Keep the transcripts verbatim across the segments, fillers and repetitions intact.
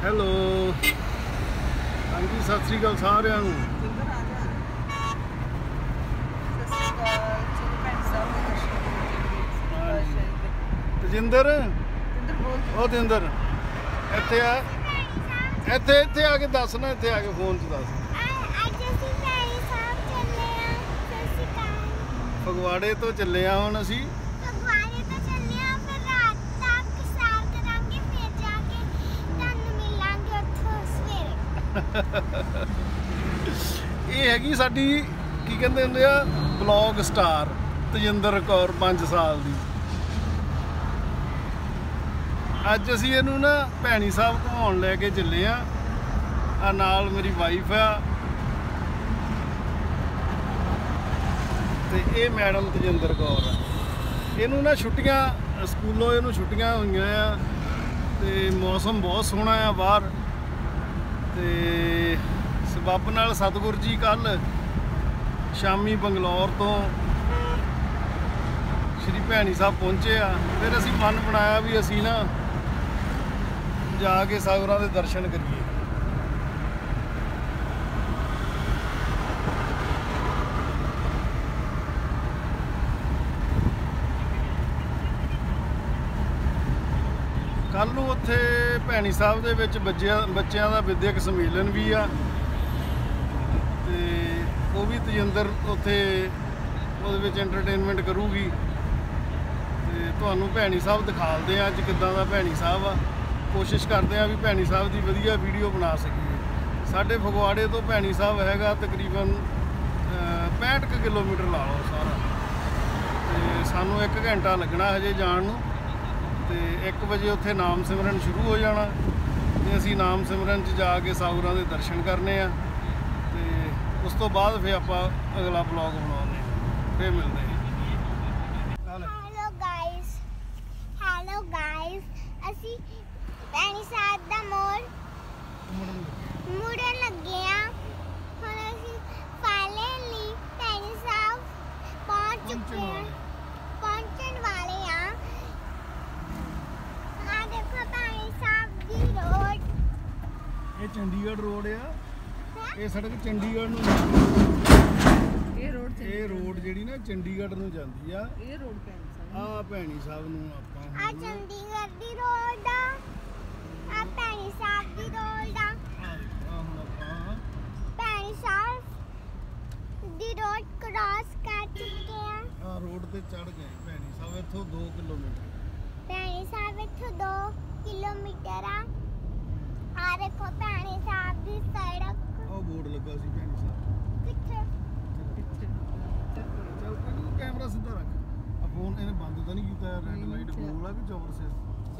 Hello हाँ जी सत श्री अकाल सारिਆਂ ਨੂੰ तजिंदर ओ तजिंदर ਇੱਥੇ ਆ ਇੱਥੇ ਇੱਥੇ ਆ ਕੇ ਦੱਸ ਨਾ ਇੱਥੇ ਆ ਕੇ ਫੋਨ 'ਚ ਦੱਸ ਫਗਵਾੜੇ ਤੋਂ ਚੱਲੇ ਆ ਹੁਣ ਅਸੀਂ ਫਗਵਾੜੇ ਤੋਂ ਚੱਲੇ ਆ ਫਿਰ ਰਾਤ ਤੱਕ ਸੈਰ ਕਰਾਂਗੇ ਫਿਰ ਜਾ ਕੇ ਤੁਹਾਨੂੰ ਮਿਲਾਂਗੇ ਉੱਥੋਂ ਸਵੇਰੇ ਇਹ ਹੈਗੀ ਸਾਡੀ ਕੀ ਕਹਿੰਦੇ ਹੁੰਦੇ ਆ ਬਲੌਗ ਸਟਾਰ ਤਜਿੰਦਰ ਕੌਰ ਪੰਜ ਸਾਲ ਦੀ ਅੱਜ ਅਸੀਂ ਇਹਨੂੰ ਨਾ ਭੈਣੀ ਸਾਹਿਬ ਘੁਮਾਉਣ ਲੈ ਕੇ ਚੱਲੇ ਆ ਆ ਨਾਲ ਮੇਰੀ ਵਾਈਫ ਆ ਤੇ ਇਹ ਮੈਡਮ ਤਜਿੰਦਰ ਕੌਰ ਆ ਇਹਨੂੰ ਨਾ ਛੁੱਟੀਆਂ ਸਕੂਲੋਂ ਇਹਨੂੰ ਛੁੱਟੀਆਂ ਹੋਈਆਂ ਆ ਤੇ ਮੌਸਮ ਬਹੁਤ ਸੋਹਣਾ ਆ ਬਾਹਰ ਤੇ ਸਬੱਬ ਨਾਲ ਸਤਿਗੁਰ ਜੀ ਕੱਲ ਸ਼ਾਮੀ ਬੰਗਲੌਰ ਤੋਂ ਸ਼੍ਰੀ ਭੈਣੀ ਸਾਹਿਬ ਪਹੁੰਚੇ ਆ ਫਿਰ ਅਸੀਂ ਮਨ ਬਣਾਇਆ ਵੀ ਅਸੀਂ ਨਾ ਜਾ ਕੇ ਸਾਗਰਾਂ ਦੇ ਦਰਸ਼ਨ ਕਰੀਏ ਕੱਲ ਨੂੰ ਉੱਥੇ ਭੈਣੀ ਸਾਹਿਬ ਦੇ ਵਿੱਚ ਬੱਚਿਆਂ ਬੱਚਿਆਂ ਦਾ ਵਿਦਿਅਕ ਸੰਮੇਲਨ ਵੀ ਆ ਤੇ ਉਹ ਵੀ ਤਜਿੰਦਰ ਉੱਥੇ ਉਹਦੇ ਵਿੱਚ ਐਂਟਰਟੇਨਮੈਂਟ ਕਰੂਗੀ ਤੇ ਤੁਹਾਨੂੰ ਭੈਣੀ ਸਾਹਿਬ ਦਿਖਾਲਦੇ ਆ ਅੱਜ ਕਿੱਦਾਂ ਦਾ ਭੈਣੀ ਸਾਹਿਬ ਆ ਕੋਸ਼ਿਸ਼ ਕਰਦੇ ਆ ਵੀ ਭੈਣੀ ਸਾਹਿਬ ਦੀ ਵਧੀਆ ਵੀਡੀਓ ਬਣਾ ਸਕੀਏ ਸਾਡੇ ਫਗਵਾੜੇ ਤੋਂ ਭੈਣੀ ਸਾਹਿਬ ਹੈਗਾ ਤਕਰੀਬਨ ਪੈਂਹਠ ਕੁ ਕਿਲੋਮੀਟਰ ਲਾ ਲਓ ਸਾਰਾ ਤੇ ਸਾਨੂੰ ਇੱਕ ਘੰਟਾ ਲੱਗਣਾ ਹਜੇ ਜਾਣ ਨੂੰ ਤੇ ਇੱਕ ਵਜੇ ਉੱਥੇ ਨਾਮ ਸਿਮਰਨ ਸ਼ੁਰੂ ਹੋ ਜਾਣਾ ਤੇ ਅਸੀਂ ਨਾਮ ਸਿਮਰਨ 'ਚ ਜਾ ਕੇ ਸਾਗਰਾਂ ਦੇ ਦਰਸ਼ਨ ਕਰਨੇ ਆ ਤੇ ਉਸ ਤੋਂ ਬਾਅਦ ਫਿਰ ਆਪਾਂ ਅਗਲਾ ਬਲੌਗ ਬਣਾਉਂਦੇ ਹਾਂ ਫਿਰ ਮਿਲਦੇ ਹਾਂ ਹੈਲੋ ਗਾਇਸ ਹੈਲੋ ਗਾਇਸ ਅਸੀਂ ਭੈਣੀ ਸਾਹਿਬ ਦਾ ਮੋੜ ਮੁੜਨ ਲੱਗੇ ਆ ਹੁਣ ਅਸੀਂ ਫਾਈਨਲੀ ਭੈਣੀ ਸਾਹਿਬ ਪਹੁੰਚ ਚੁੱਕੇ ਆ ਪਹੁੰਚਣ ਵਾਲੇ ਆ ਆ ਦੇਖੋ ਭੈਣੀ ਸਾਹਿਬ ਦੀ ਰੋਡ ਇਹ ਚੰਡੀਗੜ੍ਹ ਰੋਡ ਆ ਇਹ ਸੜਕ ਚੰਡੀਗੜ੍ਹ ਨੂੰ ਇਹ ਰੋਡ ਇਹ ਰੋਡ ਜਿਹੜੀ ਨਾ ਚੰਡੀਗੜ੍ਹ ਨੂੰ ਜਾਂਦੀ ਆ ਇਹ ਰੋਡ ਭੈਣੀ ਸਾਹਿਬ ਆ ਭੈਣੀ ਸਾਹਿਬ ਨੂੰ ਆਪਾਂ ਆ ਚੰਡੀਗੜ੍ਹ ਦੀ ਰੋਡ ਆ ਆ ਭੈਣੀ ਸਾਹਿਬ ਦੀ ਰੋਡ ਆ ਆ ਹੁਣ ਆਪਾਂ ਭੈਣੀ ਸਾਹਿਬ ਦੀ ਰੋਡ ਕ੍ਰਾਸ ਕਰ ਚੁੱਕੇ ਆ ਆ ਰੋਡ ਤੇ ਚੜ ਗਏ ਭੈਣੀ ਸਾਹਿਬ ਇੱਥੋਂ ਦੋ ਕਿਲੋਮੀਟਰ ਭੈਣੀ ਸਾਹਿਬ ਇੱਥੋਂ ਦੋ ਕਿਲੋਮੀਟਰ ਆ ਆ ਦੇਖੋ ਭੈਣੀ ਸਾਹਿਬ ਦੀ ਸੜਕ ਉਹ ਬੋਰਡ ਲੱਗਾ ਸੀ ਭੈਣੀ ਸਾਹਿਬ ਕਿੱਥੇ ਚੱਲ ਕੋਈ ਨਹੀਂ ਕੈਮਰਾ ਸਿੱਧਾ ਰੱਖ ਆ ਫੋਨ ਇਹਨੇ ਬੰਦ ਤਾਂ ਨਹੀਂ ਕੀਤਾ ਰੈੱਡ ਲਾਈਟ ਬਲੂ ਆ ਕਿ ਚੌਰ ਸੇ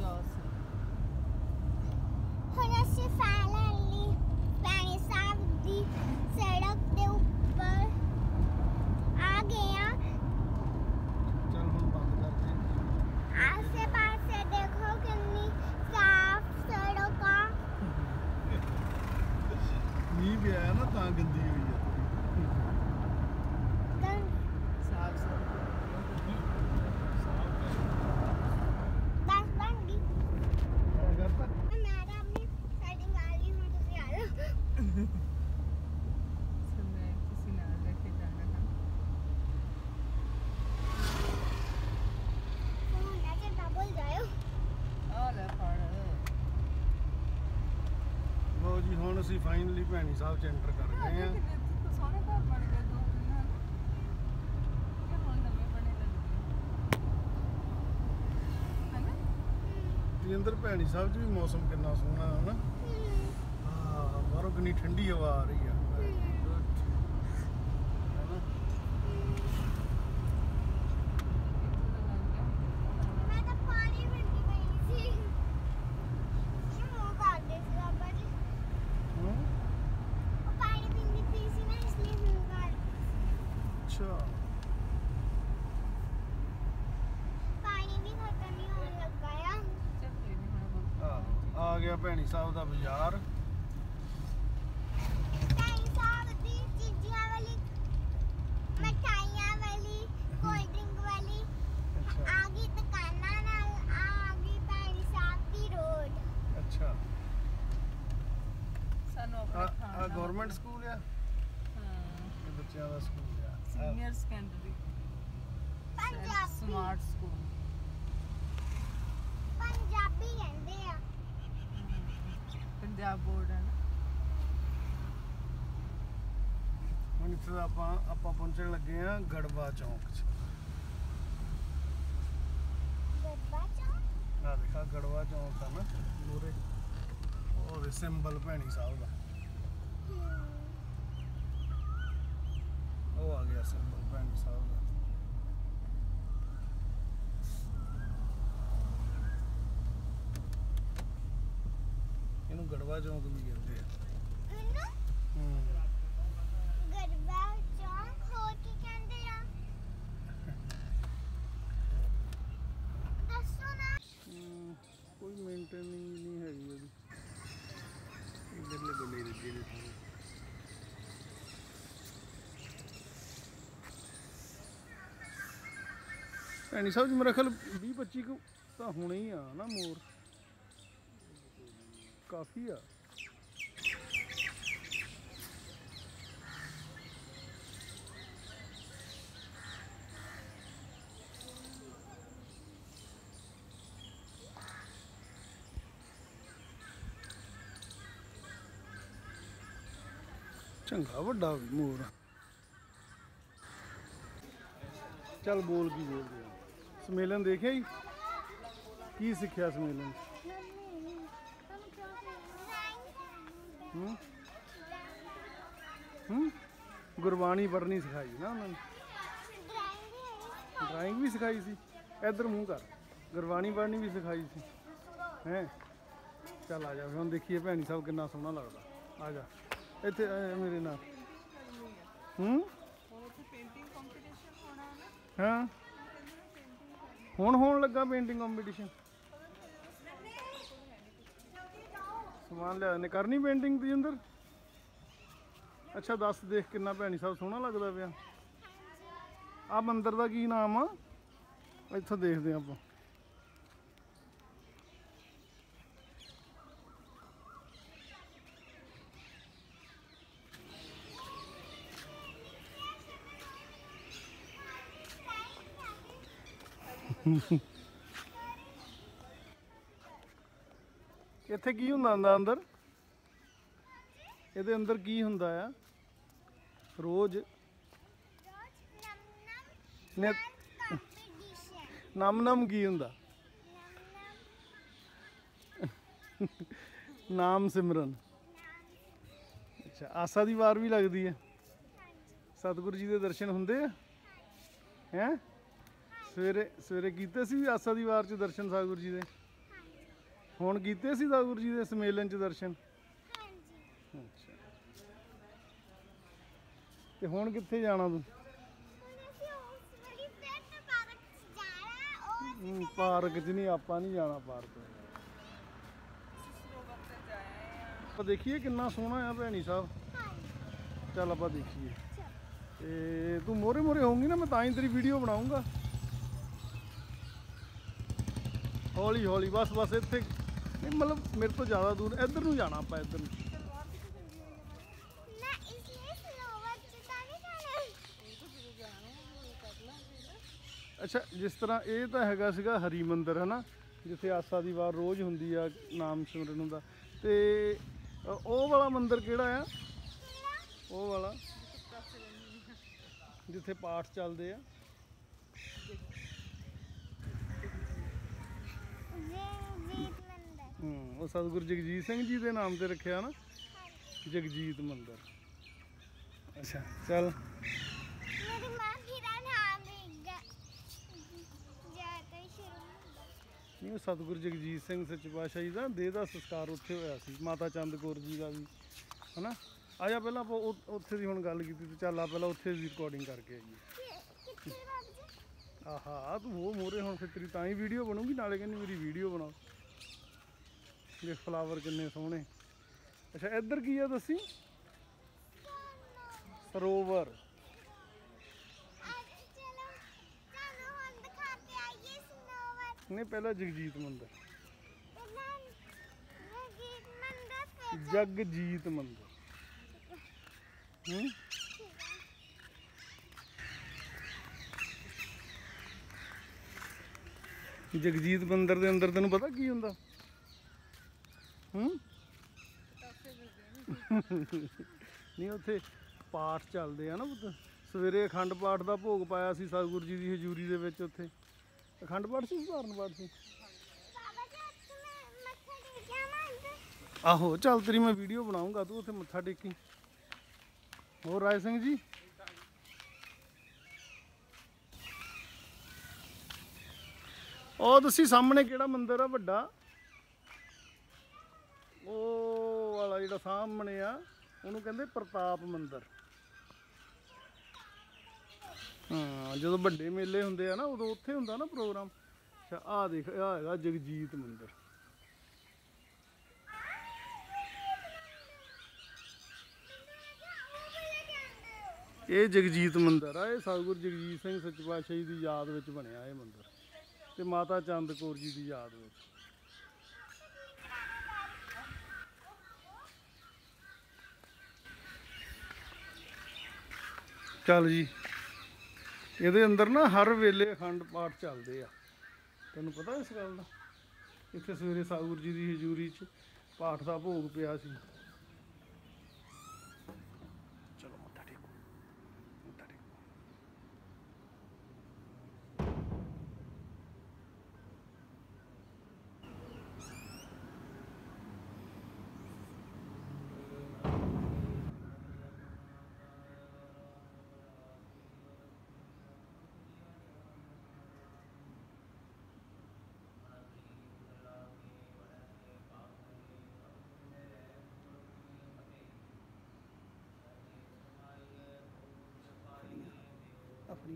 ਹੁਣ ਅਸੀਂ ਫਾਈਨਲੀ ਭੈਣੀ ਸਾਹਿਬ ਦੀ ਸੜਕ ਦੇ ਉੱਪਰ ਆ ਗਏ ਆ ਚੱਲ ਹੁਣ ਬੰਦ ਕਰਦੇ ਆਸੇ ਪਾਸੇ ਦੇਖੋ ਕਿੰਨੀ ਸਾਫ਼ ਸੜਕ ਆ ਮੀਂਹ ਪਿਆ ਨਾ ਤਾਂ ਗੰਦੀ ਹੋਈ ਆ ਸਾਫ ਸਾਫ ਬਸ ਬਣ ਗਈ ਕਰਤਾ ਮੈਂ ਤਾਂ ਆਪਣੀ ਸੈਟਿੰਗ ਆ ਗਈ ਹੁਣ ਤੁਸੀਂ ਆ ਜਾਓ ਮੈਂ ਕਿਸੇ ਨਾਲ ਲੈ ਕੇ ਜਾਣਾ ਹੈ ਫੋਨ ਲੈ ਕੇ ਡਬਲ ਜਾਇਓ ਆ ਲੈ ਫੜ ਲੋ ਜੀ ਹੁਣ ਅਸੀਂ ਫਾਈਨਲੀ ਭੈਣੀ ਸਾਹਿਬ ਚ ਐਂਟਰ ਕਰ ਗਏ ਆ ਸੋਹਣੇ ਘਰ ਬਣ ਗਏ ਦੋ ਦਿਨ ਕਿ ਹੁਣ ਨਵੇਂ ਬਣੇ ਲੱਗੇ ਹੈਨਾ ਤਜਿੰਦਰ ਭੈਣੀ ਸਾਹਿਬ 'ਚ ਵੀ ਮੌਸਮ ਕਿੰਨਾ ਸੋਹਣਾ ਹੈ ਨਾ ਹਾਂ ਬਾਹਰੋਂ ਕਿੰਨੀ ਠੰਡੀ ਹਵਾ ਆ ਰਹੀ ਆ ਮੈਂ ਤਾਂ ਪਾਣੀ ਪੀਂਦੀ ਪਈ ਸੀ ਇਹ ਮੂੰਹ ਕਰਦੇ ਸੀ ਬਾਬਾ ਜੀ ਹਾਂ ਉਹ ਪਾਣੀ ਪੀਂਦੀ ਪਈ ਸੀ ਨਾ ਇਸ ਲਈ ਮੂੰਹ ਕਰਦੇ ਅੱਛਾ ਪਾਣੀ ਵੀ ਖਤਮ ਨਹੀਂ ਹੋਣ ਲੱਗਾ ਆ ਚੱਲ ਕੋਈ ਨਹੀਂ ਹੁਣ ਆ ਆ ਗਿਆ ਭੈਣੀ ਸਾਹਿਬ ਦਾ ਬਾਜ਼ਾਰ ਭੈਣੀ ਸਾਹਿਬ ਦੀ ਚੀਜ਼ੀਆਂ ਵਾਲੀ ਮਠਾਈਆਂ ਵਾਲੀ ਕੋਲਡ ਡਰਿੰਕ ਵਾਲੀ ਅੱਛਾ ਆ ਗਈ ਦੁਕਾਨਾਂ ਨਾਲ ਆ ਗਈ ਭੈਣੀ ਸਾਹਿਬ ਦੀ ਰੋਡ ਅੱਛਾ ਗਵਰਨਮੈਂਟ ਸਕੂਲ ਆ, ਹਾਂ ਇਹ ਬੱਚਿਆਂ ਦਾ ਸਕੂਲ ਆ। Senior secondary Punjabi smart school Punjabi ਕਹਿੰਦੇ ਆ। ਪੰਜਾਬ ਬੋਰਡ ਹੈ ਨਾ। ਹੁਣ ਇੱਥੇ ਆਪਾਂ ਆਪਾਂ ਪਹੁੰਚਣ ਲੱਗੇ ਆ ਗੜਵਾ ਚੌਂਕ 'ਚ। ਗੱਬਾ ਚੌਂਕ। ਆ ਦੇਖਾ ਗੜਵਾ ਚੌਂਕ ਆ ਨਾ ਮੂਰੇ, ਉਹ ਸਿੰਬਲ ਭੈਣੀ ਸਾਹਿਬ ਦਾ, ਉਹ ਆ ਗਿਆ ਸਿੰਬਲ ਭੈਣੀ ਸਾਹਿਬ ਦਾ। ਇਹਨੂੰ ਗੜਵਾ ਚੌਂਕ ਵੀ ਕਹਿੰਦੇ ਆ। ਮੈਨੂੰ ਹੂੰ ਗੱਬਾ ਚੌਂਕ ਹੋਰ ਕੀ ਕਹਿੰਦੇ ਆ ਦੱਸੋ ਨਾ। ਹਮ, ਕੋਈ ਮੇਨਟੇਨਿੰਗ ਨਹੀਂ ਹੈਗੀ ਉਹਦੀ, ਇਧਰਲੇ ਬੰਦੇ ਰੱਜੇ ਨੇ ਸਾਰੇ। ਭੈਣੀ ਸਾਹਿਬ ਜੀ ਮੇਰਾ ਖਿਆਲ ਵੀਹ ਪੱਚੀ ਕੁ ਤਾਂ ਹੋਣੇ ਹੀ ਆ ਨਾ ਮੋਰ, ਕਾਫੀ ਆ। ਚੰਗਾ ਵੱਡਾ ਵੀ ਮੋਰ। ਚੱਲ ਬੋਲ ਕੀ ਬੋਲਦੇ ਆ। ਸਮੇਲਨ ਦੇਖਿਆ ਜੀ, ਕੀ ਸਿੱਖਿਆ ਸਮੇਲਨ 'ਚ? ਹੂੰ ਹੂੰ ਗੁਰਬਾਣੀ ਪੜ੍ਹਨੀ ਸਿਖਾਈ ਨਾ ਉਹਨਾਂ ਨੇ, ਡਰਾਇੰਗ ਵੀ ਸਿਖਾਈ ਸੀ। ਇੱਧਰ ਮੂੰਹ ਕਰ, ਗੁਰਬਾਣੀ ਪੜ੍ਹਨੀ ਵੀ ਸਿਖਾਈ ਸੀ ਹੈ। ਚੱਲ ਆ ਜਾ ਹੁਣ ਦੇਖੀਏ ਭੈਣੀ ਸਾਹਿਬ ਕਿੰਨਾ ਸੋਹਣਾ ਲੱਗਦਾ। ਆ ਜਾ ਇੱਥੇ ਆ ਮੇਰੇ ਨਾਲ। ਹੂੰ ਉੱਥੇ ਪੇਂਟਿੰਗ ਕੰਪੀਟੀਸ਼ਨ ਹੋਣਾ ਨਾ। ਹਾਂ ਹੁਣ ਹੋਣ ਲੱਗਾ ਪੇਂਟਿੰਗ ਕੰਪੀਟੀਸ਼ਨ। ਸਮਾਨ ਲਿਆ ਨੇ ਕਰਨੀ ਪੇਂਟਿੰਗ ਦੀ ਅੰਦਰ। ਅੱਛਾ ਦੱਸ ਦੇਖ ਕਿੰਨਾ ਭੈਣੀ ਸਾਹਿਬ ਸੋਹਣਾ ਲੱਗਦਾ ਪਿਆ। ਆ ਮੰਦਿਰ ਦਾ ਕੀ ਨਾਮ ਆ? ਇੱਥੋਂ ਦੇਖਦੇ ਆਪਾਂ। ਇੱਥੇ ਕੀ ਹੁੰਦਾ ਹੁੰਦਾ ਅੰਦਰ? ਇਹਦੇ ਅੰਦਰ ਕੀ ਹੁੰਦਾ ਆ ਰੋਜ਼? ਨੇ ਨਮ ਨਮ ਕੀ ਹੁੰਦਾ? ਨਾਮ ਸਿਮਰਨ। ਅੱਛਾ ਆਸਾ ਦੀ ਵਾਰ ਵੀ ਲੱਗਦੀ ਹੈ। ਸਤਿਗੁਰੂ ਜੀ ਦੇ ਦਰਸ਼ਨ ਹੁੰਦੇ ਆ ਹੈ? ਸਵੇਰੇ ਸਵੇਰੇ ਕੀਤੇ ਸੀ ਵੀ ਆਸਾ ਦੀ ਵਾਰ 'ਚ ਦਰਸ਼ਨ ਸਤਿਗੁਰੂ ਜੀ ਦੇ? ਹੁਣ ਕੀਤੇ ਸੀ ਸਤਿਗੁਰੂ ਜੀ ਦੇ ਸਮੇਲਨ 'ਚ ਦਰਸ਼ਨ? ਅੱਛਾ ਤੇ ਹੁਣ ਕਿੱਥੇ ਜਾਣਾ ਤੂੰ? ਹੂੰ, ਪਾਰਕ 'ਚ ਨਹੀਂ, ਆਪਾਂ ਨਹੀਂ ਜਾਣਾ ਪਾਰਕ। ਆਪਾਂ ਦੇਖੀਏ ਕਿੰਨਾ ਸੋਹਣਾ ਆ ਭੈਣੀ ਸਾਹਿਬ। ਚੱਲ ਆਪਾਂ ਦੇਖੀਏ। ਤੇ ਤੂੰ ਮੋਰੇ ਮੋਰੇ ਹੋਊਂਗੀ ਨਾ, ਮੈਂ ਤਾਂ ਹੀ ਤੇਰੀ ਵੀਡੀਓ ਬਣਾਉਂਗਾ। ਹੌਲੀ ਹੌਲੀ ਬਸ ਬਸ ਇੱਥੇ ਨਹੀਂ, ਮਤਲਬ ਮੇਰੇ ਤੋਂ ਜ਼ਿਆਦਾ ਦੂਰ ਇੱਧਰ ਨੂੰ ਜਾਣਾ ਆਪਾਂ, ਇੱਧਰ ਨੂੰ। ਅੱਛਾ ਜਿਸ ਤਰ੍ਹਾਂ ਇਹ ਤਾਂ ਹੈਗਾ ਸੀਗਾ ਹਰੀ ਮੰਦਰ ਹੈ ਨਾ, ਜਿੱਥੇ ਆਸਾ ਦੀ ਵਾਰ ਰੋਜ਼ ਹੁੰਦੀ ਆ, ਨਾਮ ਸਿਮਰਨ ਹੁੰਦਾ। ਤੇ ਉਹ ਵਾਲਾ ਮੰਦਰ ਕਿਹੜਾ ਆ? ਉਹ ਵਾਲਾ ਜਿੱਥੇ ਪਾਠ ਚੱਲਦੇ ਆ। ਹੂੰ ਉਹ ਸਤਿਗੁਰੂ ਜਗਜੀਤ ਸਿੰਘ ਜੀ ਦੇ ਨਾਮ ਤੇ ਰੱਖਿਆ ਨਾ, ਜਗਜੀਤ ਮੰਦਰ। ਅੱਛਾ ਚੱਲ। ਮੇਰੀ ਮਾਂ ਦਾ ਨਾਮ ਨਹੀਂ ਉਹ ਸਤਿਗੁਰੂ ਜਗਜੀਤ ਸਿੰਘ ਸੱਚੇ ਪਾਤਸ਼ਾਹ ਜੀ ਦਾ ਦੇਹ ਦਾ ਸੰਸਕਾਰ ਉੱਥੇ ਹੋਇਆ ਸੀ, ਮਾਤਾ ਚੰਦ ਕੌਰ ਜੀ ਦਾ ਵੀ ਹੈ ਨਾ। ਆ ਜਾ ਪਹਿਲਾਂ ਆਪਾਂ ਉੱਥੇ ਦੀ ਹੁਣ ਗੱਲ ਕੀਤੀ ਤੇ ਚੱਲ ਆ ਪਹਿਲਾਂ ਉੱਥੇ ਦੀ ਰਿਕਾਰਡਿੰਗ ਕਰਕੇ ਆਈਏ। ਆਹਾ ਤੂੰ ਉਹ ਮੋਰੇ ਹੁਣ ਫਿਰ ਤੇਰੀ ਤਾਂ ਹੀ ਵੀਡੀਓ ਬਣੂਗੀ, ਨਾਲੇ ਕਹਿੰਦੀ ਮੇਰੀ ਵੀਡੀਓ ਬਣਾਓ। ਦੇਖ ਫਲਾਵਰ ਕਿੰਨੇ ਸੋਹਣੇ। ਅੱਛਾ ਇੱਧਰ ਕੀ ਆ ਦੱਸੀ? ਸਰੋਵਰ। ਨਹੀਂ ਪਹਿਲਾਂ ਜਗਜੀਤ ਮੰਦਰ। ਜਗਜੀਤ ਮੰਦਰ। ਹੂੰ ਜਗਜੀਤ ਮੰਦਿਰ ਦੇ ਅੰਦਰ ਤੈਨੂੰ ਪਤਾ ਕੀ ਹੁੰਦਾ? ਹੂੰ ਪਤਾਸੇ ਮਿਲਦੇ ਨੇ ਨਹੀਂ ਉੱਥੇ ਪਾਠ ਚੱਲਦੇ ਆ ਨਾ ਪੁੱਤ। ਸਵੇਰੇ ਅਖੰਡ ਪਾਠ ਦਾ ਭੋਗ ਪਾਇਆ ਸੀ ਸਤਿਗੁਰੂ ਜੀ ਦੀ ਹਜ਼ੂਰੀ ਦੇ ਵਿੱਚ। ਉੱਥੇ ਅਖੰਡ ਪਾਠ ਸੀ ਸਧਾਰਨ ਪਾਠ ਸੀ? ਬਾਬਾ ਜੀ ਉੱਥੇ ਮੈਂ ਮੱਥਾ ਟੇਕਿਆ ਨਾ ਅੰਦਰ। ਆਹੋ ਚੱਲ ਤੇਰੀ ਮੈਂ ਵੀਡੀਓ ਬਣਾਉਂਗਾ, ਤੂੰ ਉੱਥੇ ਮੱਥਾ ਟੇਕੀ। ਹੋਰ ਰਾਏ ਸਿੰਘ ਜੀ ਉਹ ਤੁਸੀਂ ਸਾਹਮਣੇ ਕਿਹੜਾ ਮੰਦਿਰ ਆ ਵੱਡਾ? ਉਹ ਵਾਲਾ ਜਿਹੜਾ ਸਾਹਮਣੇ ਆ ਉਹਨੂੰ ਕਹਿੰਦੇ ਪ੍ਰਤਾਪ ਮੰਦਿਰ। ਹਾਂ ਜਦੋਂ ਵੱਡੇ ਮੇਲੇ ਹੁੰਦੇ ਆ ਨਾ ਉਦੋਂ ਉੱਥੇ ਹੁੰਦਾ ਨਾ ਪ੍ਰੋਗਰਾਮ। ਅੱਛਾ ਆਹ ਦੇਖ ਆਹ ਹੈਗਾ ਜਗਜੀਤ ਮੰਦਿਰ। ਇਹ ਜਗਜੀਤ ਮੰਦਿਰ ਆ, ਇਹ ਸਤਿਗੁਰੂ ਜਗਜੀਤ ਸਿੰਘ ਸੱਚੇ ਪਾਤਸ਼ਾਹ ਜੀ ਦੀ ਯਾਦ ਵਿੱਚ ਬਣਿਆ ਇਹ ਮੰਦਿਰ, ਤੇ ਮਾਤਾ ਚੰਦ ਕੌਰ ਜੀ ਦੀ ਯਾਦ ਵਿੱਚ। ਚੱਲ ਜੀ ਇਹਦੇ ਅੰਦਰ ਨਾ ਹਰ ਵੇਲੇ ਅਖੰਡ ਪਾਠ ਚੱਲਦੇ ਆ, ਤੈਨੂੰ ਪਤਾ ਇਸ ਗੱਲ ਦਾ? ਇੱਥੇ ਸਵੇਰੇ ਸਤਿਗੁਰੂ ਜੀ ਦੀ ਹਜ਼ੂਰੀ 'ਚ ਪਾਠ ਦਾ ਭੋਗ ਪਿਆ ਸੀ। ਚਲੋ ਮੱਥਾ ਟੇਕੋ, ਮੱਥਾ ਟੇਕੋ। ਆਪਣੀ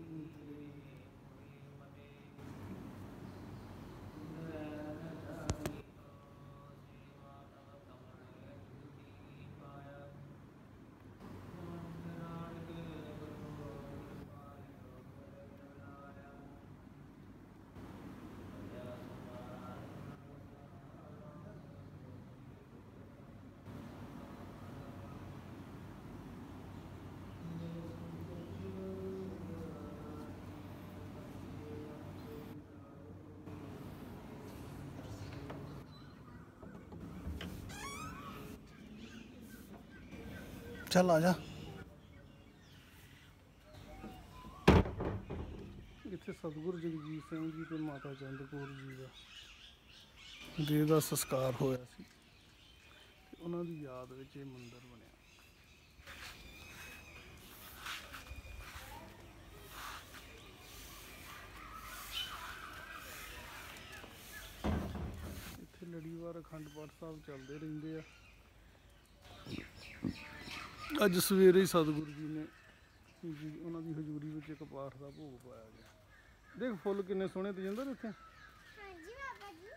ਚੱਲ ਆ ਜਾ। ਇੱਥੇ ਸਤਿਗੁਰੂ ਜਗਜੀਤ ਸਿੰਘ ਜੀ ਤੇ ਮਾਤਾ ਚੰਦ ਕੌਰ ਜੀ ਦਾ ਦੇਹ ਦਾ ਸੰਸਕਾਰ ਹੋਇਆ ਸੀ, ਤੇ ਉਹਨਾਂ ਦੀ ਯਾਦ ਵਿੱਚ ਇਹ ਮੰਦਿਰ ਬਣਿਆ। ਇੱਥੇ ਲੜੀਵਾਰ ਅਖੰਡ ਪਾਠ ਸਾਹਿਬ ਚੱਲਦੇ ਰਹਿੰਦੇ ਆ। ਅੱਜ ਸਵੇਰੇ ਹੀ ਸਤਿਗੁਰੂ ਜੀ ਨੇ ਜੀ ਉਹਨਾਂ ਦੀ ਹਜ਼ੂਰੀ ਵਿੱਚ ਇੱਕ ਪਾਠ ਦਾ ਭੋਗ ਪਾਇਆ ਗਿਆ। ਦੇਖ ਫੁੱਲ ਕਿੰਨੇ ਸੋਹਣੇ ਤਜਿੰਦਰ ਇੱਥੇ। ਹਾਂਜੀ ਬਾਬਾ ਜੀ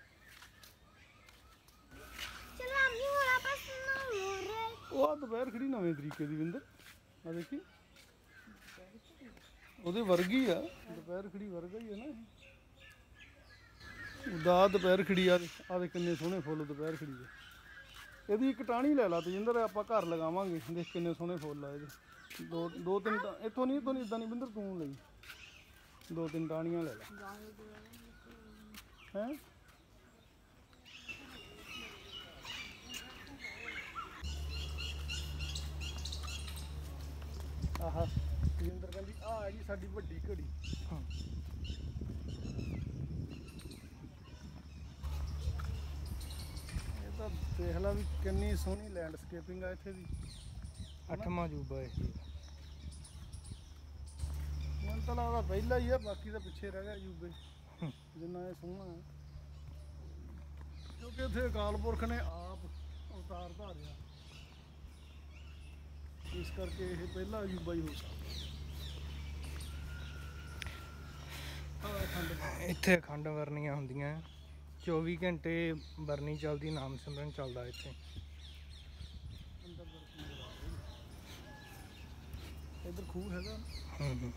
ਚਲੋ ਆਪਣੀ ਹੋਰ ਆਪਸ ਨੂੰ ਹੋ ਰਿਹਾ। ਉਹ ਆ ਦੁਪਹਿਰ ਖੜੀ ਨਵੇਂ ਤਰੀਕੇ ਦੀ ਵਿੰਦਰ, ਆ ਦੇਖੀ ਉਹਦੇ ਵਰਗੀ ਆ, ਦੁਪਹਿਰ ਖੜੀ ਵਰਗਾ ਹੀ ਆ ਨਾ ਇਹ। ਉਹਦਾ ਦੁਪਹਿਰ ਖੜੀ ਆ, ਆ ਦੇ ਕਿੰਨੇ ਸੋਹਣੇ ਫੁੱਲ ਦੁਪਹਿਰ ਖੜੀ ਦੇ। ਇਹਦੀ ਇੱਕ ਟਾਹਣੀ ਲੈ ਲਾ ਤਜਿੰਦਰ, ਆਪਾਂ ਘਰ ਲਗਾਵਾਂਗੇ। ਦੇਖ ਕਿੰਨੇ ਸੋਹਣੇ ਫੁੱਲ ਆ ਇਹਦੇ। ਦੋ ਦੋ ਤਿੰਨ ਟਾ- ਇੱਥੋਂ ਨਹੀਂ ਇੱਥੋਂ ਨਹੀਂ ਇਦਾਂ ਨਹੀਂ ਬਿੰਦਰ, ਤੂੰ ਲਈ ਦੋ ਤਿੰਨ ਟਾਹਣੀਆਂ ਲੈ ਲਾ ਹੈਂ। ਆਹਾ ਤਜਿੰਦਰ ਕਹਿੰਦੀ ਆ ਜੀ ਸਾਡੀ ਵੱਡੀ ਘੜੀ। ਇਹ ਤਾਂ ਦੇਖ ਲਾ ਵੀ ਕਿੰਨੀ ਸੋਹਣੀ ਲੈਂਡਸਕੇਪਿੰਗ ਆ ਇੱਥੇ ਦੀ। ਅੱਠਵਾਂ ਅਜੂਬਾ ਇਹ। ਮੈਨੂੰ ਤਾਂ ਲੱਗਦਾ ਪਹਿਲਾ ਹੀ ਆ, ਬਾਕੀ ਤਾਂ ਪਿੱਛੇ ਰਹਿ ਗਿਆ ਅਜੂਬੇ ਜਿੰਨਾ ਇਹ ਸੋਹਣਾ ਹੈ। ਕਿਉਂਕਿ ਇੱਥੇ ਅਕਾਲ ਪੁਰਖ ਨੇ ਆਪ ਅਵਤਾਰ ਧਾਰਿਆ, ਇਸ ਕਰਕੇ ਇਹ ਪਹਿਲਾ ਅਜੂਬਾ ਹੀ ਹੋ ਸਕਦਾ। ਆਹ ਅਖੰਡ ਪਾਠ। ਇੱਥੇ ਅਖੰਡ ਵਰਨੀਆਂ ਹੁੰਦੀਆਂ, ਚੌਵੀ ਘੰਟੇ ਵਰਨੀ ਚੱਲਦੀ, ਨਾਮ ਸਿਮਰਨ ਚੱਲਦਾ ਇੱਥੇ। ਅੰਦਰ ਦਰਸ਼ਨ ਕਰਾ ਰਹੇ। ਇੱਧਰ ਖੂਹ ਹੈਗਾ। ਹੂੰ ਹੂੰ।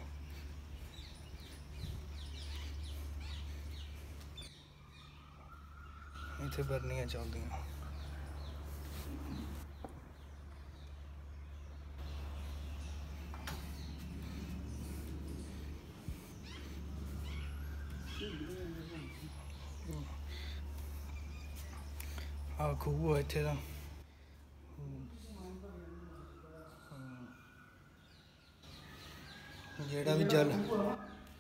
ਇੱਥੇ ਵਰਨੀਆਂ ਚੱਲਦੀਆਂ। ਆ ਖੂਹ ਆ ਇੱਥੇ ਦਾ। ਜਿਹੜਾ ਵੀ ਜਲ ਖੂਹ ਆ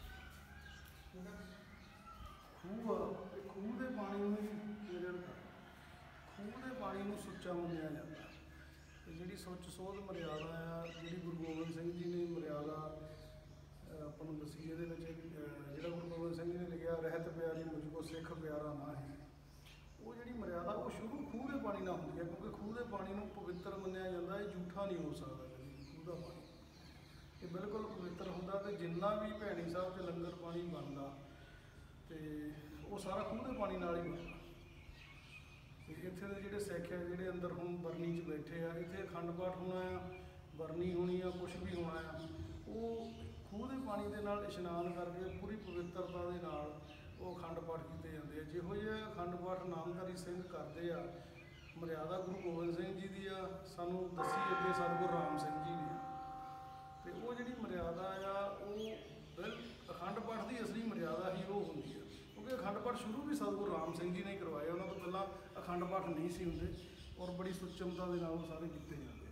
ਤੇ ਖੂਹ ਦੇ ਪਾਣੀ ਨੂੰ ਜਿਹੜਾ ਖੂਹ ਦੇ ਪਾਣੀ ਨੂੰ ਸੁੱਚਾ ਮੰਨਿਆ ਜਾਂਦਾ ਤੇ ਜਿਹੜੀ ਸੁੱਚ ਸੋਧ ਮਰਿਆਦਾ ਆ, ਜਿਹੜੀ ਗੁਰੂ ਗੋਬਿੰਦ ਸਿੰਘ ਜੀ ਨੇ ਮਰਿਆਦਾ ਅਹ ਆਪਾਂ ਨੂੰ ਦੱਸੀ, ਇਹਦੇ ਵਿੱਚ ਅਹ ਜਿਹੜਾ ਗੁਰੂ ਗੋਬਿੰਦ ਸਿੰਘ ਜੀ ਨੇ ਲਿਖਿਆ ਰਹਿਤ ਪਿਆਰੀ ਮੁਝ ਕੋ ਸਿੱਖ ਪਿਆਰਾ ਨਾਹੀ, ਉਹ ਜਿਹੜੀ ਮਰਿਆਦਾ ਉਹ ਸ਼ੁਰੂ ਖੂਹ ਦੇ ਪਾਣੀ ਨਾਲ ਹੁੰਦੀ ਹੈ, ਕਿਉਂਕਿ ਖੂਹ ਦੇ ਪਾਣੀ ਨੂੰ ਪਵਿੱਤਰ ਮੰਨਿਆ ਜਾਂਦਾ, ਇਹ ਝੂਠਾ ਨਹੀਂ ਹੋ ਸਕਦਾ ਕਦੇ ਖੂਹ ਦਾ ਪਾਣੀ, ਇਹ ਬਿਲਕੁਲ ਪਵਿੱਤਰ ਹੁੰਦਾ। ਤੇ ਜਿੰਨਾ ਵੀ ਭੈਣੀ ਸਾਹਿਬ 'ਚ ਲੰਗਰ ਪਾਣੀ ਬਣਦਾ ਤੇ ਉਹ ਸਾਰਾ ਖੂਹ ਦੇ ਪਾਣੀ ਨਾਲ ਹੀ ਬਣਦਾ। ਤੇ ਇੱਥੇ ਦੇ ਜਿਹੜੇ ਸਿੱਖ ਆ ਜਿਹੜੇ ਅੰਦਰ ਹੁਣ ਬਰਨੀ 'ਚ ਬੈਠੇ ਆ, ਇੱਥੇ ਅਖੰਡ ਪਾਠ ਹੋਣਾ ਆ, ਬਰਨੀ ਹੋਣੀ ਆ, ਕੁਛ ਵੀ ਹੋਣਾ ਆ, ਉਹ ਖੂਹ ਦੇ ਪਾਣੀ ਦੇ ਨਾਲ ਇਸ਼ਨਾਨ ਕਰਕੇ ਪੂਰੀ ਪਵਿੱਤਰਤਾ ਦੇ ਨਾਲ ਉਹ ਅਖੰਡ ਪਾਠ ਕੀਤੇ ਜਾਂਦੇ ਆ। ਜਿਹੋ ਜਿਹੇ ਅਖੰਡ ਪਾਠ ਨਾਮਧਾਰੀ ਸਿੰਘ ਕਰਦੇ ਆ, ਮਰਿਆਦਾ ਗੁਰੂ ਗੋਬਿੰਦ ਸਿੰਘ ਜੀ ਦੀ ਆ, ਸਾਨੂੰ ਦੱਸੀ ਅੱਗੇ ਸਤਿਗੁਰੂ ਰਾਮ ਸਿੰਘ ਜੀ ਨੇ, ਤੇ ਉਹ ਜਿਹੜੀ ਮਰਿਆਦਾ ਆ ਉਹ ਬਿਲ ਅਖੰਡ ਪਾਠ ਦੀ ਅਸਲੀ ਮਰਿਆਦਾ ਹੀ ਉਹ ਹੁੰਦੀ ਆ, ਕਿਉਂਕਿ ਅਖੰਡ ਪਾਠ ਸ਼ੁਰੂ ਵੀ ਸਤਿਗੁਰੂ ਰਾਮ ਸਿੰਘ ਜੀ ਨੇ ਕਰਵਾਇਆ, ਉਹਨਾਂ ਤੋਂ ਪਹਿਲਾਂ ਅਖੰਡ ਪਾਠ ਨਹੀਂ ਸੀ ਹੁੰਦੇ ਔਰ ਬੜੀ ਸੁਚਮਤਾ ਦੇ ਨਾਲ ਉਹ ਸਾਰੇ ਕੀਤੇ ਜਾਂਦੇ।